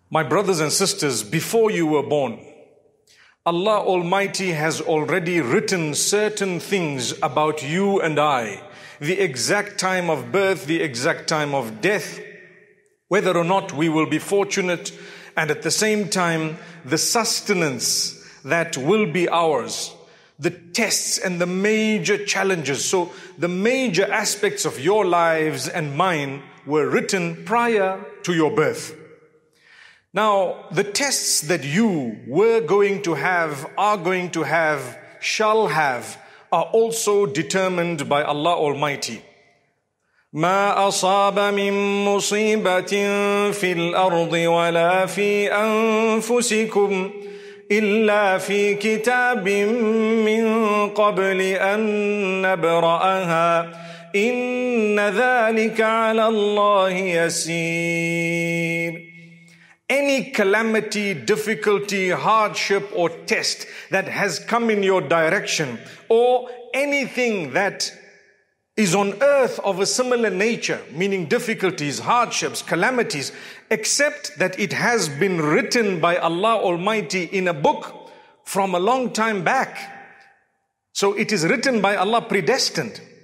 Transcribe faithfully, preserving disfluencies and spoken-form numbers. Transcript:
My brothers and sisters, before you were born, Allah Almighty has already written certain things about you and I, the exact time of birth, the exact time of death, whether or not we will be fortunate, and at the same time, the sustenance that will be ours, the tests and the major challenges. So the major aspects of your lives and mine were written prior to your birth. Now, the tests that you were going to have, are going to have, shall have, are also determined by Allah Almighty. ما أصاب من مصيبة في الأرض ولا في أنفسكم إلا في كتاب من قبل أن نبرأها إن ذلك على الله يسير. Any calamity, difficulty, hardship or test that has come in your direction, or anything that is on earth of a similar nature, meaning difficulties, hardships, calamities, except that it has been written by Allah Almighty in a book from a long time back. So it is written by Allah, predestined.